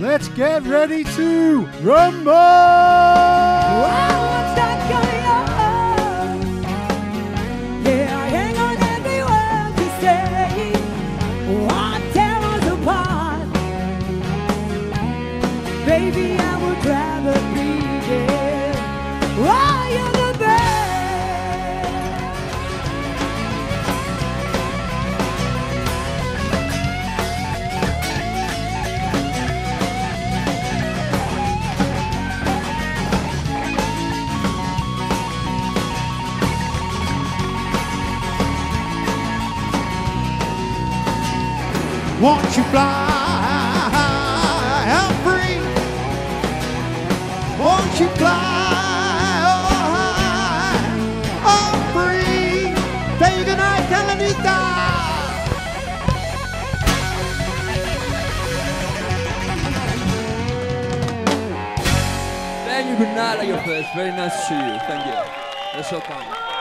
Let's get ready to rumble! Wow, what's that going on? Yeah, I hang on every word you say. What tear us apart? Baby, I would rather be dead. Oh, you're the best. Won't you fly out free? Won't you fly oh free? Say goodnight, Cananita. Thank you, good night, Agiotfest. Very nice to see you. Thank you. That's so kind.